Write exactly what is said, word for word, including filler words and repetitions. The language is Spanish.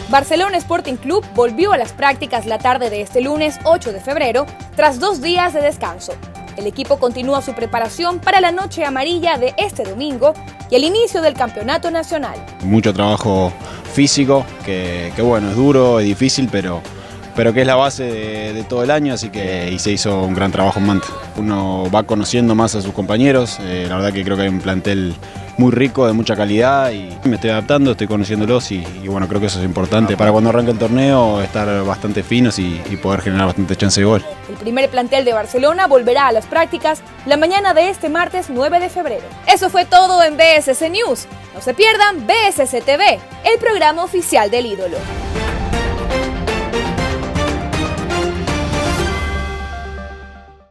Barcelona Sporting Club volvió a las prácticas la tarde de este lunes ocho de febrero, tras dos días de descanso. El equipo continúa su preparación para la noche amarilla de este domingo y el inicio del campeonato nacional. Mucho trabajo físico, que, que bueno, es duro, es difícil, pero, pero que es la base de, de todo el año, así que y se hizo un gran trabajo en Manta. Uno va conociendo más a sus compañeros, eh, la verdad que creo que hay un plantel muy rico, de mucha calidad, y me estoy adaptando, estoy conociéndolos y, y bueno, creo que eso es importante para cuando arranque el torneo, estar bastante finos y, y poder generar bastante chance de gol. El primer plantel de Barcelona volverá a las prácticas la mañana de este martes nueve de febrero. Eso fue todo en B S C News. No se pierdan B S C T V, el programa oficial del ídolo.